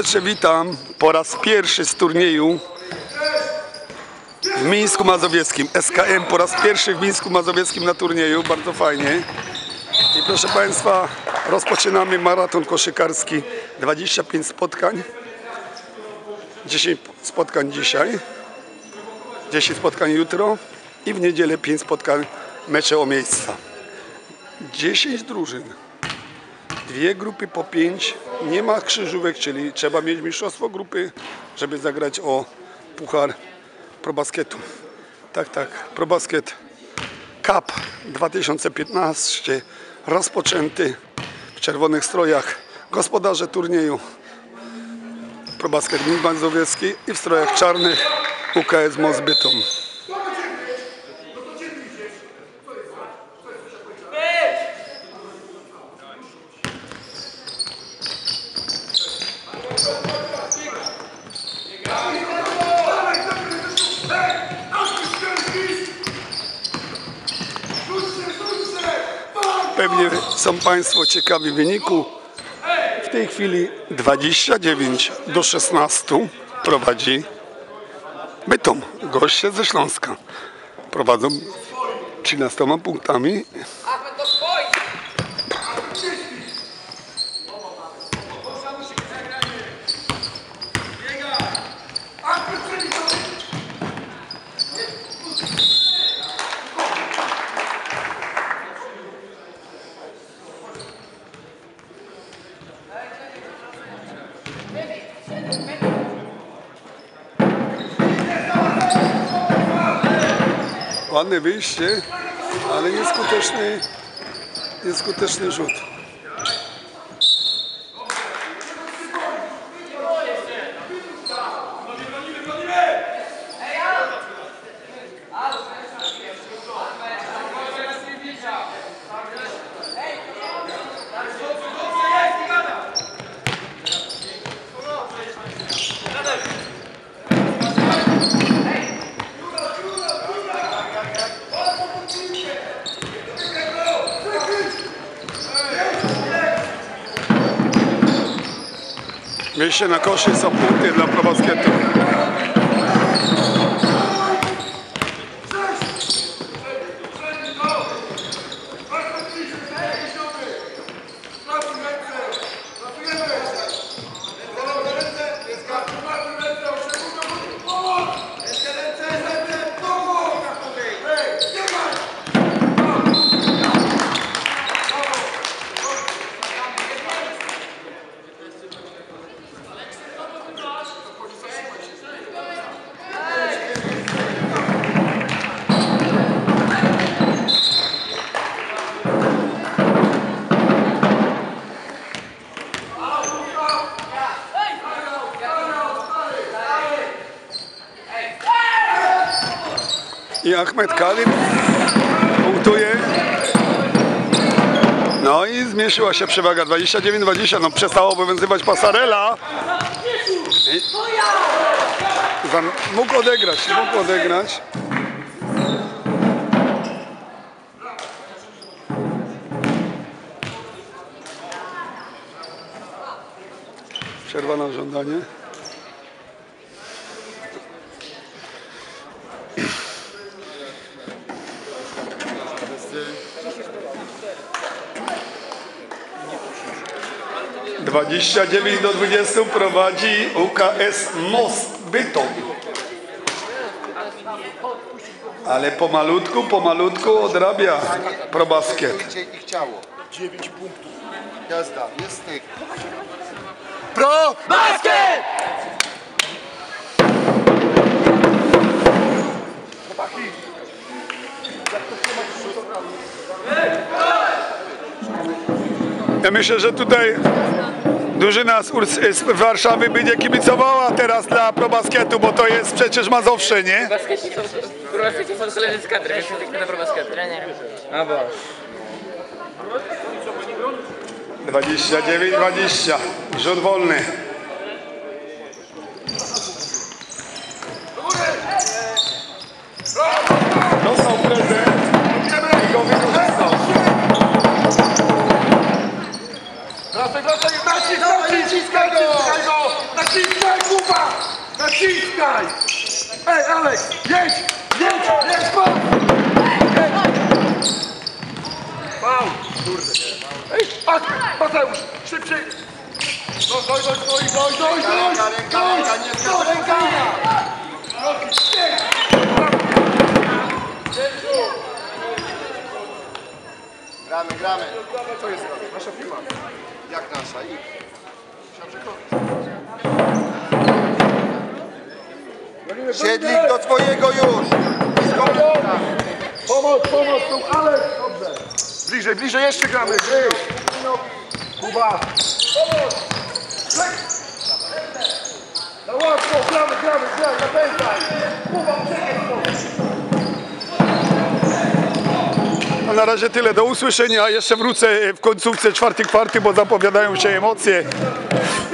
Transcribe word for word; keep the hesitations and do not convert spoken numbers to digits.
Witam po raz pierwszy z turnieju w Mińsku Mazowieckim. S K M po raz pierwszy w Mińsku Mazowieckim na turnieju, bardzo fajnie. I proszę Państwa, rozpoczynamy maraton koszykarski, dwadzieścia pięć spotkań, dziesięć spotkań dzisiaj, dziesięć spotkań jutro i w niedzielę pięć spotkań, mecze o miejsca. dziesięć drużyn. Dwie grupy po pięć, nie ma krzyżówek, czyli trzeba mieć mistrzostwo grupy, żeby zagrać o puchar ProBasketu. Tak, tak, ProBasket Cup dwa tysiące piętnaście rozpoczęty w czerwonych strojach gospodarze turnieju ProBasket Mińsk Mazowiecki i w strojach czarnych U K S Most Bytom. Pewnie są Państwo ciekawi wyniku. W tej chwili dwadzieścia dziewięć do szesnastu prowadzi Bytom. Goście ze Śląska prowadzą trzynastoma punktami. Ładne wyjście, ale nieskuteczny, nieskuteczny rzut. Wyjście na koszy, są punkty dla ProBasketu. I Ahmed Kalim punktuje. No i zmniejszyła się przewaga dwadzieścia dziewięć dwadzieścia. No przestało obowiązywać pasarela. I mógł odegrać, mógł odegrać. Przerwa na żądanie. dwadzieścia dziewięć do dwudziestu prowadzi U K S Most Bytom. Ale pomalutku, pomalutku odrabia ProBasket. dziewięć punktów. Jazda, jest styk. ProBasket! Chłopaki. Ja myślę, że tutaj drużyna z Warszawy będzie kibicowała teraz dla ProBasketu, bo to jest przecież Mazowsze, nie? ProBasketu są koledzy z kadry, więc jesteśmy na ProBasketu. A bo. dwadzieścia dziewięć dwadzieścia. Rzut wolny. Dostał prezent i go wykorzystał. Wracaj, wracaj, Maciej, Maciej, ciskaj go! pa! Naciskaj! Ej, Aleks, jedź! Jedź! Jedź, pa! Jedź! Pał! Kurde. Ej, patrz! Mateusz! Szybciej! Doj, doj, doj, doj, doj, doj, doj! Ręka, ręka, ręka, nie zgadza, ręka! Gramy, gramy. To jest nasza firma. Jak nasza? I? Siedlik do swojego już! Pomoc, pomoc, tu Aleks! Dobrze! Bliżej, bliżej, jeszcze gramy! Wyjdź! Kuba! Pomoc! Lek! Na łatwo, gramy, gramy, gramy, napędzaj! Kuba, czekaj! A na razie tyle, do usłyszenia. Jeszcze wrócę w końcówce czwarty kwarty, bo zapowiadają się emocje.